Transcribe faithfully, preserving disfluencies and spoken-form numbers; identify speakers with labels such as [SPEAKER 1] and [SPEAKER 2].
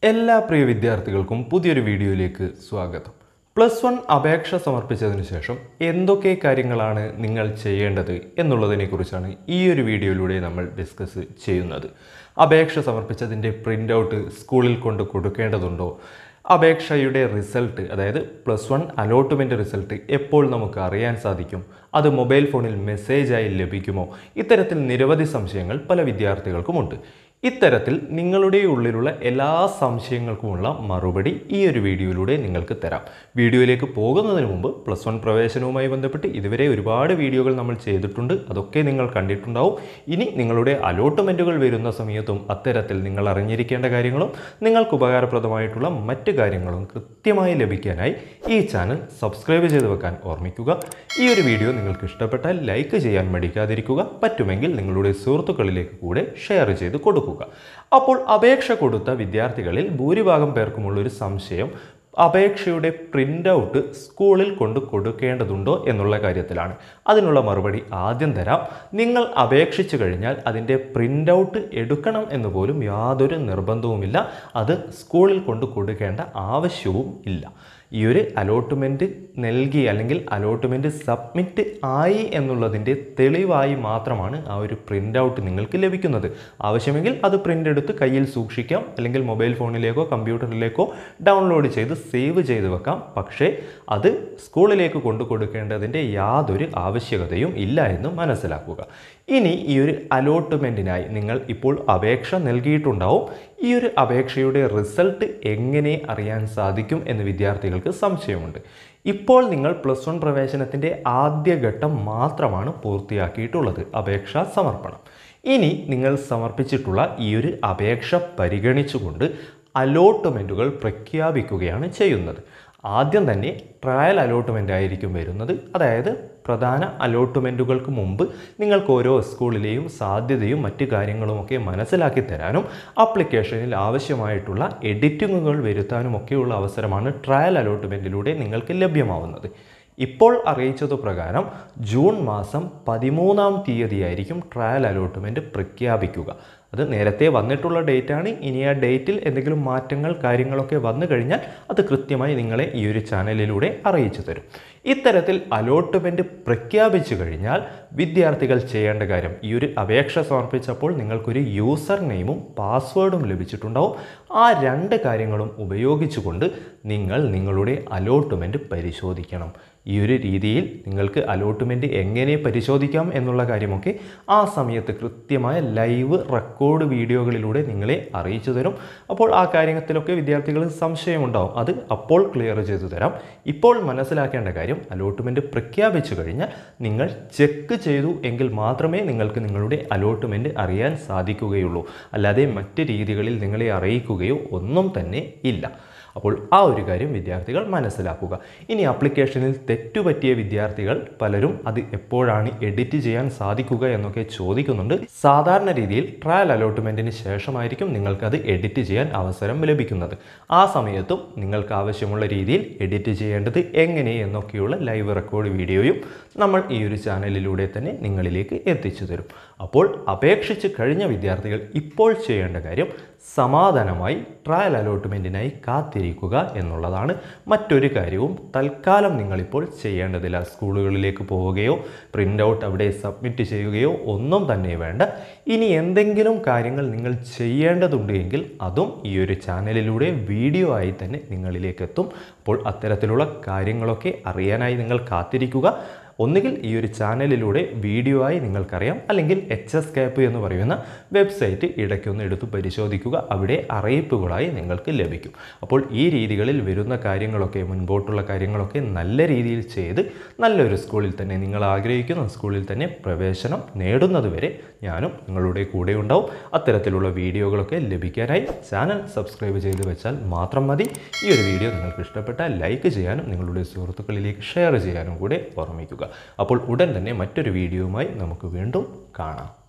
[SPEAKER 1] എല്ലാ പ്രിയ വിദ്യാർത്ഥികൾക്കും പുതിയൊരു വീഡിയോയിലേക്ക് സ്വാഗതം. പ്ലസ് വൺ അപേക്ഷ സമർപ്പിച്ചതിന് ശേഷം എന്തൊക്കെ കാര്യങ്ങളാണ് നിങ്ങൾ ചെയ്യേണ്ടത് എന്നുള്ളതിനെക്കുറിച്ചാണ് ഈ ഒരു വീഡിയോയിലൂടെ നമ്മൾ ഡിസ്കസ് ചെയ്യുന്നത്. അപേക്ഷ സമർപ്പിച്ചതിൻ്റെ പ്രിൻ്റ് ഔട്ട് സ്കൂളിൽ കൊണ്ട് കൊടുക്കേണ്ടതുണ്ടോ? അപേക്ഷയുടെ റിസൾട്ട്, അതായത് പ്ലസ് വൺ അലോട്ട്മെൻറ്റ് റിസൾട്ട് എപ്പോൾ നമുക്ക് അറിയാൻ സാധിക്കും? അത് മൊബൈൽ ഫോണിൽ മെസ്സേജായി ലഭിക്കുമോ? ഇത്തരത്തിൽ നിരവധി സംശയങ്ങൾ പല വിദ്യാർത്ഥികൾക്കുമുണ്ട്. ഇത്തരത്തിൽ നിങ്ങളുടെ ഉള്ളിലുള്ള എല്ലാ സംശയങ്ങൾക്കുമുള്ള മറുപടി ഈ ഒരു വീഡിയോയിലൂടെ നിങ്ങൾക്ക് തരാം. വീഡിയോയിലേക്ക് പോകുന്നതിന് മുമ്പ് പ്ലസ് വൺ പ്രവേശനവുമായി ബന്ധപ്പെട്ട് ഇതുവരെ ഒരുപാട് വീഡിയോകൾ നമ്മൾ ചെയ്തിട്ടുണ്ട്, അതൊക്കെ നിങ്ങൾ കണ്ടിട്ടുണ്ടാവും. ഇനി നിങ്ങളുടെ അലോട്ട്മെൻറ്റുകൾ വരുന്ന സമയത്തും അത്തരത്തിൽ നിങ്ങൾ അറിഞ്ഞിരിക്കേണ്ട കാര്യങ്ങളും നിങ്ങൾക്ക് ഉപകാരപ്രദമായിട്ടുള്ള മറ്റ് കാര്യങ്ങളും കൃത്യമായി ലഭിക്കാനായി ഈ ചാനൽ സബ്സ്ക്രൈബ് ചെയ്ത് വെക്കാൻ ഓർമ്മിക്കുക. ഈ ഒരു വീഡിയോ നിങ്ങൾക്ക് ഇഷ്ടപ്പെട്ടാൽ ലൈക്ക് ചെയ്യാൻ മടിക്കാതിരിക്കുക. പറ്റുമെങ്കിൽ നിങ്ങളുടെ സുഹൃത്തുക്കളിലേക്ക് കൂടെ ഷെയർ ചെയ്ത് കൊടുക്കുക. അപ്പോൾ അപേക്ഷ കൊടുത്ത വിദ്യാർത്ഥികളിൽ ഭൂരിഭാഗം പേർക്കുമുള്ളൊരു സംശയം അപേക്ഷയുടെ പ്രിൻ്റ് ഔട്ട് സ്കൂളിൽ കൊണ്ട് കൊടുക്കേണ്ടതുണ്ടോ എന്നുള്ള കാര്യത്തിലാണ്. അതിനുള്ള മറുപടി ആദ്യം തരാം. നിങ്ങൾ അപേക്ഷിച്ചു കഴിഞ്ഞാൽ അതിൻ്റെ പ്രിൻ്റ് ഔട്ട് എടുക്കണം എന്ന് പോലും യാതൊരു നിർബന്ധവുമില്ല. അത് സ്കൂളിൽ കൊണ്ട് കൊടുക്കേണ്ട ആവശ്യവും ഇല്ല. ഈ ഒരു അലോട്ട്മെൻറ്റ് നൽകി അല്ലെങ്കിൽ അലോട്ട്മെൻറ്റ് സബ്മിറ്റ് ആയി എന്നുള്ളതിൻ്റെ തെളിവായി മാത്രമാണ് ആ ഒരു പ്രിൻ്റ് ഔട്ട് നിങ്ങൾക്ക് ലഭിക്കുന്നത്. ആവശ്യമെങ്കിൽ അത് പ്രിൻ്റ് എടുത്ത് കയ്യിൽ സൂക്ഷിക്കാം, അല്ലെങ്കിൽ മൊബൈൽ ഫോണിലേക്കോ കമ്പ്യൂട്ടറിലേക്കോ ഡൗൺലോഡ് ചെയ്ത് സേവ് ചെയ്ത് വെക്കാം. പക്ഷേ അത് സ്കൂളിലേക്ക് കൊണ്ടു കൊടുക്കേണ്ടതിൻ്റെ യാതൊരു ആവശ്യകതയും ഇല്ല എന്ന് മനസ്സിലാക്കുക. ഇനി ഈ ഒരു അലോട്ട്മെൻറ്റിനായി നിങ്ങൾ ഇപ്പോൾ അപേക്ഷ നൽകിയിട്ടുണ്ടാവും. ഈ ഒരു അപേക്ഷയുടെ റിസൾട്ട് എങ്ങനെ അറിയാൻ സാധിക്കും എന്ന് വിദ്യാർത്ഥികൾക്ക് സംശയമുണ്ട്. ഇപ്പോൾ നിങ്ങൾ പ്ലസ് വൺ പ്രവേശനത്തിൻ്റെ ആദ്യഘട്ടം മാത്രമാണ് പൂർത്തിയാക്കിയിട്ടുള്ളത്, അപേക്ഷാ സമർപ്പണം. ഇനി നിങ്ങൾ സമർപ്പിച്ചിട്ടുള്ള ഈ ഒരു അപേക്ഷ പരിഗണിച്ചുകൊണ്ട് അലോട്ട്മെൻറ്റുകൾ പ്രഖ്യാപിക്കുകയാണ് ചെയ്യുന്നത്. ആദ്യം തന്നെ ട്രയൽ അലോട്ട്മെൻ്റ് ആയിരിക്കും വരുന്നത്. അതായത് പ്രധാന അലോട്ട്മെൻറ്റുകൾക്ക് മുമ്പ് നിങ്ങൾക്ക് ഓരോ സ്കൂളിലെയും സാധ്യതയും മറ്റു കാര്യങ്ങളുമൊക്കെ മനസ്സിലാക്കി തരാനും ആപ്ലിക്കേഷനിൽ ആവശ്യമായിട്ടുള്ള എഡിറ്റിങ്ങുകൾ വരുത്താനുമൊക്കെയുള്ള അവസരമാണ് ട്രയൽ അലോട്ട്മെൻറ്റിലൂടെ നിങ്ങൾക്ക് ലഭ്യമാവുന്നത്. ഇപ്പോൾ അറിയിച്ചതു പ്രകാരം ജൂൺ മാസം പതിമൂന്നാം തീയതിയായിരിക്കും ട്രയൽ അലോട്ട്മെൻറ്റ് പ്രഖ്യാപിക്കുക. അത് നേരത്തെ വന്നിട്ടുള്ള ഡേറ്റാണ്. ഇനി ആ ഡേറ്റിൽ എന്തെങ്കിലും മാറ്റങ്ങൾ കാര്യങ്ങളൊക്കെ വന്നു കഴിഞ്ഞാൽ അത് കൃത്യമായി നിങ്ങളെ ഈ ഒരു ചാനലിലൂടെ അറിയിച്ചു തരും. ഇത്തരത്തിൽ അലോട്ട്മെൻറ്റ് പ്രഖ്യാപിച്ചു കഴിഞ്ഞാൽ വിദ്യാർത്ഥികൾ ചെയ്യേണ്ട കാര്യം, ഈ ഒരു അപേക്ഷ സമർപ്പിച്ചപ്പോൾ നിങ്ങൾക്കൊരു യൂസർ നെയിമും പാസ്വേഡും ലഭിച്ചിട്ടുണ്ടാവും. ആ രണ്ട് കാര്യങ്ങളും ഉപയോഗിച്ചുകൊണ്ട് നിങ്ങൾ നിങ്ങളുടെ അലോട്ട്മെൻറ്റ് പരിശോധിക്കണം. ഈ ഒരു രീതിയിൽ നിങ്ങൾക്ക് അലോട്ട്മെൻറ്റ് എങ്ങനെ പരിശോധിക്കാം എന്നുള്ള കാര്യമൊക്കെ ആ സമയത്ത് കൃത്യമായ ലൈവ് റെക്കോർഡ് വീഡിയോകളിലൂടെ നിങ്ങളെ അറിയിച്ചു തരും. അപ്പോൾ ആ കാര്യത്തിലൊക്കെ വിദ്യാർത്ഥികൾക്ക് സംശയമുണ്ടാവും, അത് അപ്പോൾ ക്ലിയർ ചെയ്തു തരാം. ഇപ്പോൾ മനസ്സിലാക്കേണ്ട കാര്യം, അലോട്ട്മെൻറ്റ് പ്രഖ്യാപിച്ചു കഴിഞ്ഞാൽ നിങ്ങൾ ചെക്ക് ചെയ്തു എങ്കിൽ മാത്രമേ നിങ്ങൾക്ക് നിങ്ങളുടെ അലോട്ട്മെൻറ്റ് അറിയാൻ സാധിക്കുകയുള്ളൂ. അല്ലാതെ മറ്റ് രീതികളിൽ നിങ്ങളെ അറിയിക്കുകയോ ഒന്നും തന്നെ ഇല്ല. അപ്പോൾ ആ ഒരു കാര്യം വിദ്യാർത്ഥികൾ മനസ്സിലാക്കുക. ഇനി ആപ്ലിക്കേഷനിൽ തെറ്റുപറ്റിയ വിദ്യാർത്ഥികൾ പലരും അത് എപ്പോഴാണ് എഡിറ്റ് ചെയ്യാൻ സാധിക്കുക എന്നൊക്കെ ചോദിക്കുന്നുണ്ട്. സാധാരണ രീതിയിൽ ട്രയൽ അലോട്ട്മെൻറ്റിന് ശേഷമായിരിക്കും നിങ്ങൾക്കത് എഡിറ്റ് ചെയ്യാൻ അവസരം ലഭിക്കുന്നത്. ആ സമയത്തും നിങ്ങൾക്ക് ആവശ്യമുള്ള രീതിയിൽ എഡിറ്റ് ചെയ്യേണ്ടത് എങ്ങനെ എന്നൊക്കെയുള്ള ലൈവ് റെക്കോർഡ് വീഡിയോയും നമ്മൾ ഈ ഒരു ചാനലിലൂടെ തന്നെ നിങ്ങളിലേക്ക് എത്തിച്ചു തരും. അപ്പോൾ അപേക്ഷിച്ച് കഴിഞ്ഞ വിദ്യാർത്ഥികൾ ഇപ്പോൾ ചെയ്യേണ്ട കാര്യം സമാധാനമായി ട്രയൽ അലോട്ട്മെൻറ്റിനായി കാത്തിരിക്കുക എന്നുള്ളതാണ്. മറ്റൊരു കാര്യവും തൽക്കാലം നിങ്ങളിപ്പോൾ ചെയ്യേണ്ടതില്ല. സ്കൂളുകളിലേക്ക് പോവുകയോ പ്രിൻ്റ് ഔട്ട് അവിടെ സബ്മിറ്റ് ചെയ്യുകയോ ഒന്നും തന്നെ വേണ്ട. ഇനി എന്തെങ്കിലും കാര്യങ്ങൾ നിങ്ങൾ ചെയ്യേണ്ടതുണ്ട് എങ്കിൽ അതും ഈ ഒരു ചാനലിലൂടെ വീഡിയോ ആയി തന്നെ നിങ്ങളിലേക്ക് എത്തും. അപ്പോൾ അത്തരത്തിലുള്ള കാര്യങ്ങളൊക്കെ അറിയാനായി നിങ്ങൾ കാത്തിരിക്കുക. ഒന്നുകിൽ ഈ ഒരു ചാനലിലൂടെ വീഡിയോ ആയി നിങ്ങൾക്കറിയാം, അല്ലെങ്കിൽ എച്ച് എസ് ക്യാപ്പ് എന്ന് പറയുന്ന വെബ്സൈറ്റ് ഇടയ്ക്കൊന്ന് എടുത്ത് പരിശോധിക്കുക. അവിടെ അറിയിപ്പുകളായി നിങ്ങൾക്ക് ലഭിക്കും. അപ്പോൾ ഈ രീതികളിൽ വരുന്ന കാര്യങ്ങളൊക്കെ, മുൻപോട്ടുള്ള കാര്യങ്ങളൊക്കെ നല്ല രീതിയിൽ ചെയ്ത് നല്ലൊരു സ്കൂളിൽ തന്നെ, നിങ്ങൾ ആഗ്രഹിക്കുന്ന സ്കൂളിൽ തന്നെ പ്രവേശനം നേടുന്നത് വരെ ഞാനും നിങ്ങളുടെ കൂടെ ഉണ്ടാവും. അത്തരത്തിലുള്ള വീഡിയോകളൊക്കെ ലഭിക്കാനായി ചാനൽ സബ്സ്ക്രൈബ് ചെയ്ത് വെച്ചാൽ മാത്രം മതി. ഈ ഒരു വീഡിയോ നിങ്ങൾക്ക് ഇഷ്ടപ്പെട്ടാൽ ലൈക്ക് ചെയ്യാനും നിങ്ങളുടെ സുഹൃത്തുക്കളിലേക്ക് ഷെയർ ചെയ്യാനും കൂടെ ഓർമ്മിക്കുക. അപ്പോൾ ഉടൻ തന്നെ മറ്റൊരു വീഡിയോയുമായി നമുക്ക് വീണ്ടും കാണാം.